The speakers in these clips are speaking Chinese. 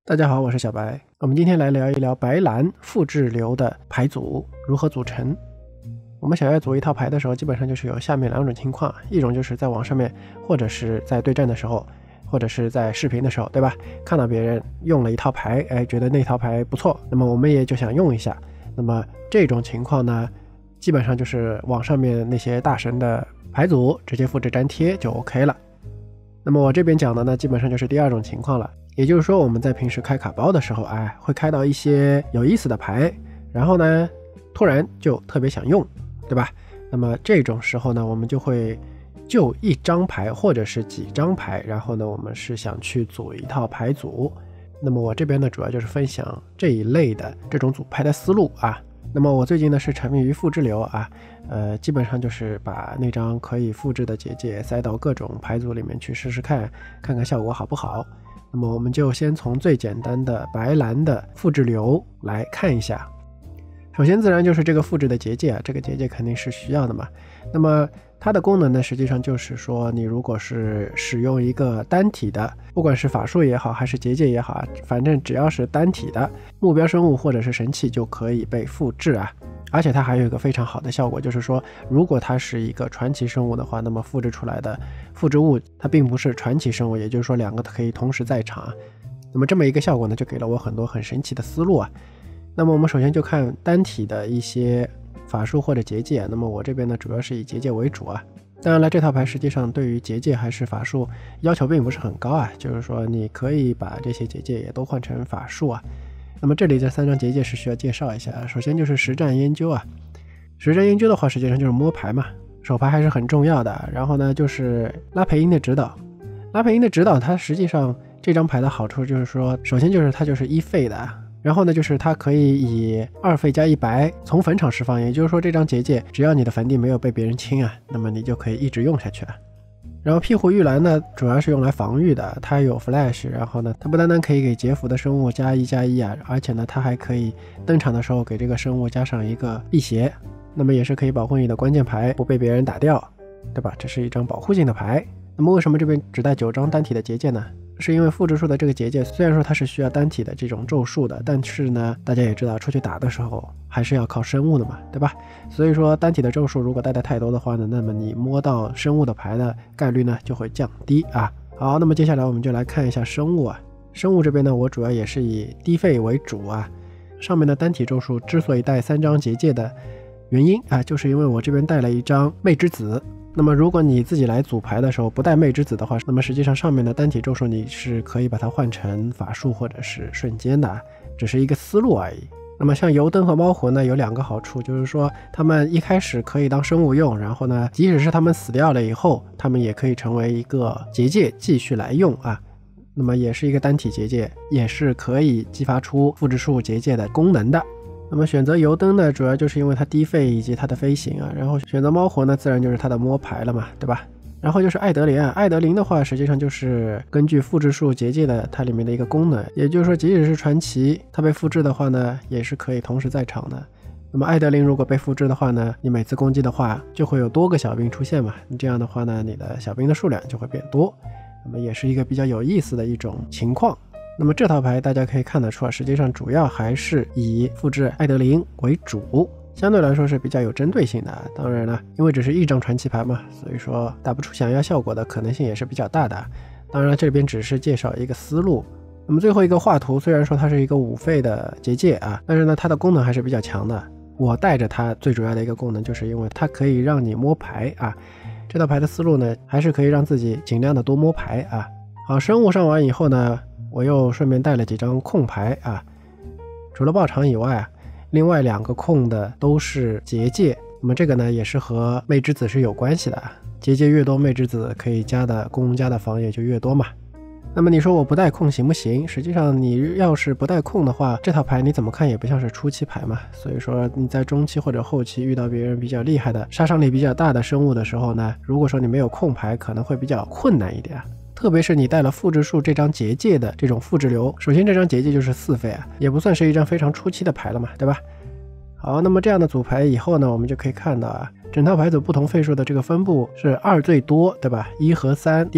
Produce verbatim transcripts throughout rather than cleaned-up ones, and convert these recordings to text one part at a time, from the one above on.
大家好，我是小白。我们今天来聊一聊白蓝复制流的牌组如何组成。我们想要组一套牌的时候，基本上就是有下面两种情况，一种就是在网上面，或者是在对战的时候，或者是在视频的时候，对吧？看到别人用了一套牌，哎，觉得那套牌不错，那么我们也就想用一下。那么这种情况呢，基本上就是网上面那些大神的牌组直接复制粘贴就 OK 了。那么我这边讲的呢，基本上就是第二种情况了。也就是说，我们在平时开卡包的时候，哎，会开到一些有意思的牌，然后呢，突然就特别想用，对吧？那么这种时候呢，我们就会就一张牌或者是几张牌，然后呢，我们是想去组一套牌组。那么我这边呢，主要就是分享这一类的这种组牌的思路啊。那么我最近呢是沉迷于复制流啊，呃，基本上就是把那张可以复制的结界塞到各种牌组里面去试试看，看看效果好不好。那么我们就先从最简单的白蓝的复制流来看一下。首先自然就是这个复制的结界啊，这个结界肯定是需要的嘛。那么它的功能呢，实际上就是说，你如果是使用一个单体的，不管是法术也好，还是结界也好，反正只要是单体的目标生物或者是神器就可以被复制啊。而且它还有一个非常好的效果，就是说如果它是一个传奇生物的话，那么复制出来的复制物它并不是传奇生物，也就是说两个可以同时在场。那么这么一个效果呢，就给了我很多很神奇的思路啊。那么我们首先就看单体的一些法术或者结界，那么我这边呢主要是以结界为主啊。当然了，这套牌实际上对于结界还是法术要求并不是很高啊，就是说你可以把这些结界也都换成法术啊。那么这里这三张结界是需要介绍一下，首先就是实战研究啊。实战研究的话实际上就是摸牌嘛，手牌还是很重要的。然后呢就是拉培因的指导，拉培因的指导它实际上这张牌的好处就是说，首先就是它就是一费的，然后呢就是它可以以二费加一白从坟场释放，也就是说这张结界只要你的坟地没有被别人清啊，那么你就可以一直用下去了。然后庇护玉兰呢主要是用来防御的，它有 flash， 然后呢它不单单可以给劫俘的生物加一加一啊，而且呢它还可以登场的时候给这个生物加上一个辟邪，那么也是可以保护你的关键牌不被别人打掉，对吧？这是一张保护性的牌。那么为什么这边只带九张单体的结界呢？是因为复制术的这个结界虽然说它是需要单体的这种咒术的，但是呢大家也知道出去打的时候还是要靠生物的嘛，对吧？所以说单体的咒术如果带的太多的话呢，那么你摸到生物的牌的概率呢就会降低啊。好，那么接下来我们就来看一下生物啊。生物这边呢我主要也是以低费为主啊。上面的单体咒术之所以带三张结界的原因啊，就是因为我这边带了一张魅之子。那么如果你自己来组牌的时候不带魅之子的话，那么实际上上面的单体咒术你是可以把它换成法术或者是瞬间的，只是一个思路而已。那么像油灯和猫魂呢有两个好处，就是说他们一开始可以当生物用，然后呢即使是他们死掉了以后，他们也可以成为一个结界继续来用啊。那么也是一个单体结界，也是可以激发出复制术结界的功能的。那么选择油灯呢主要就是因为它低费以及它的飞行啊，然后选择猫魂呢自然就是它的摸牌了嘛，对吧？然后就是艾德琳啊，艾德琳的话实际上就是根据复制术结界的它里面的一个功能，也就是说即使是传奇它被复制的话呢也是可以同时在场的。那么艾德琳如果被复制的话呢，你每次攻击的话就会有多个小兵出现嘛，这样的话呢你的小兵的数量就会变多，那么也是一个比较有意思的一种情况。那么这套牌大家可以看得出啊，实际上主要还是以复制艾德琳为主，相对来说是比较有针对性的。当然了，因为只是一张传奇牌嘛，所以说打不出想要效果的可能性也是比较大的。当然这边只是介绍一个思路。那么最后一个画图，虽然说它是一个五费的结界啊，但是呢它的功能还是比较强的。我带着它最主要的一个功能就是因为它可以让你摸牌啊，这套牌的思路呢还是可以让自己尽量的多摸牌啊。好，生物上完以后呢，我又顺便带了几张空牌啊，除了爆场以外啊，另外两个空的都是结界。那么这个呢也是和魅之子是有关系的，结界越多魅之子可以加的攻加的防也就越多嘛。那么你说我不带空行不行？实际上你要是不带空的话，这套牌你怎么看也不像是初期牌嘛，所以说你在中期或者后期遇到别人比较厉害的杀伤力比较大的生物的时候呢，如果说你没有空牌可能会比较困难一点。特别是你带了复制术这张结界的这种复制流，首先这张结界就是四费啊，也不算是一张非常初期的牌了嘛，对吧？好，那么这样的组牌以后呢，我们就可以看到啊，整套牌组不同费数的这个分布是二最多，对吧？一和三第二，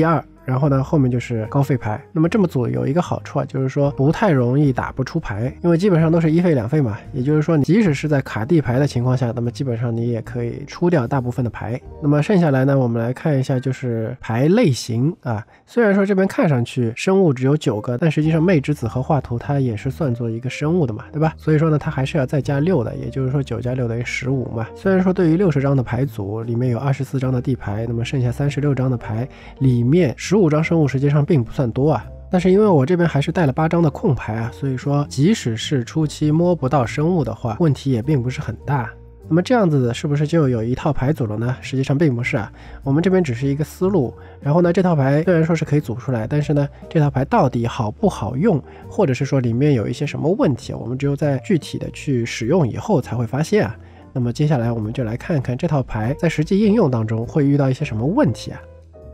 然后呢后面就是高费牌。那么这么组有一个好处啊，就是说不太容易打不出牌，因为基本上都是一费两费嘛，也就是说你即使是在卡地牌的情况下，那么基本上你也可以出掉大部分的牌。那么剩下来呢，我们来看一下就是牌类型啊。虽然说这边看上去生物只有九个，但实际上魅之子和画图它也是算作一个生物的嘛，对吧？所以说呢它还是要再加六的，也就是说九加六等于十五嘛。虽然说对于六十张的牌组里面有二十四张的地牌，那么剩下三十六张的牌里面十五张生物实际上并不算多啊，但是因为我这边还是带了八张的空牌啊，所以说即使是初期摸不到生物的话，问题也并不是很大。那么这样子是不是就有一套牌组了呢？实际上并不是啊，我们这边只是一个思路。然后呢，这套牌虽然说是可以组出来，但是呢，这套牌到底好不好用，或者是说里面有一些什么问题，我们只有在具体的去使用以后才会发现啊。那么接下来我们就来看看这套牌在实际应用当中会遇到一些什么问题啊。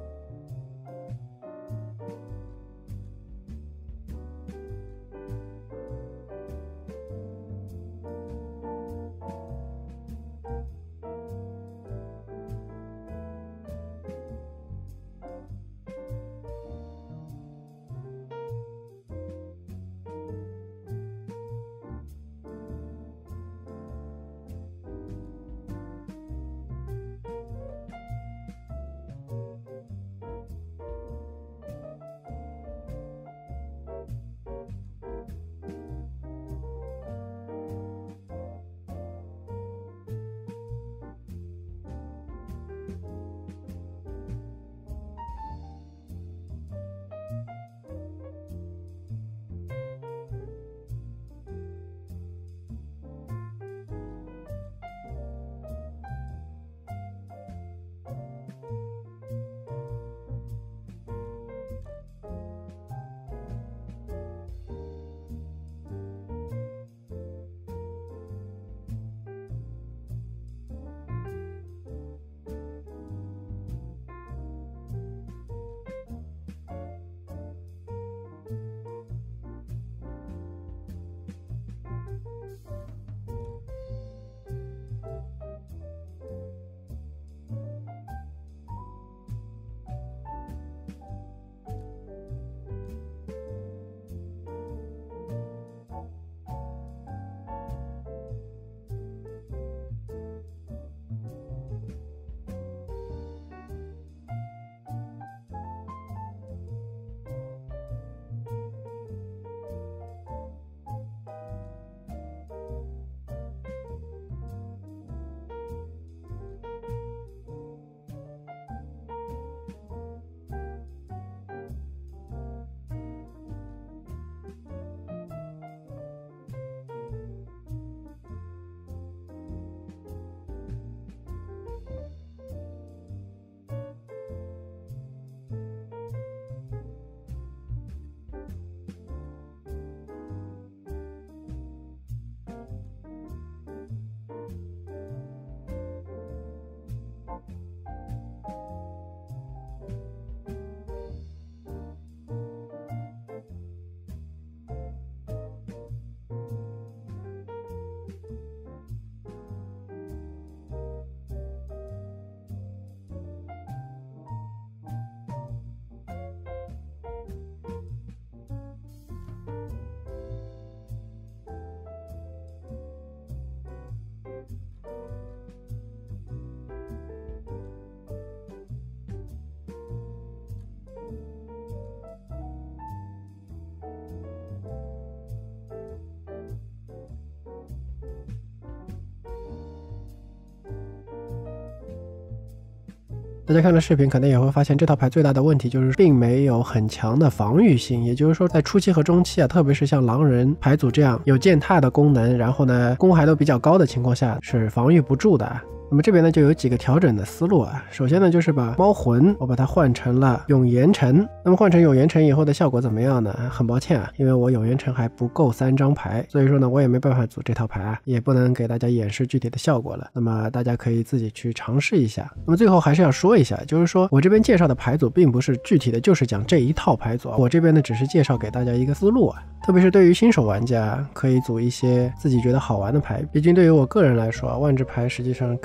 大家看了视频可能也会发现，这套牌最大的问题就是并没有很强的防御性，也就是说在初期和中期啊，特别是像狼人牌组这样有践踏的功能，然后呢攻还都比较高的情况下是防御不住的。那么这边呢就有几个调整的思路啊。首先呢就是把猫魂我把它换成了永岩城。那么换成永岩城以后的效果怎么样呢？很抱歉啊，因为我永岩城还不够三张牌，所以说呢我也没办法组这套牌啊，也不能给大家演示具体的效果了。那么大家可以自己去尝试一下。那么最后还是要说一下，就是说我这边介绍的牌组并不是具体的就是讲这一套牌组啊，我这边呢只是介绍给大家一个思路啊。特别是对于新手玩家，可以组一些自己觉得好玩的牌。毕竟对于我个人来说，万智牌实际上更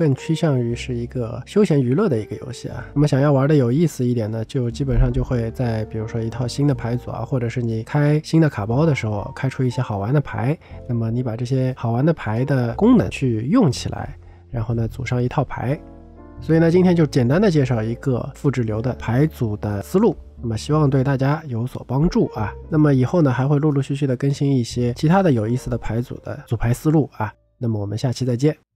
更趋向于是一个休闲娱乐的一个游戏啊。那么想要玩的有意思一点呢，就基本上就会在比如说一套新的牌组啊，或者是你开新的卡包的时候开出一些好玩的牌，那么你把这些好玩的牌的功能去用起来，然后呢组上一套牌。所以呢今天就简单的介绍一个复制流的牌组的思路，那么希望对大家有所帮助啊。那么以后呢还会陆陆续续的更新一些其他的有意思的牌组的组牌思路啊。那么我们下期再见。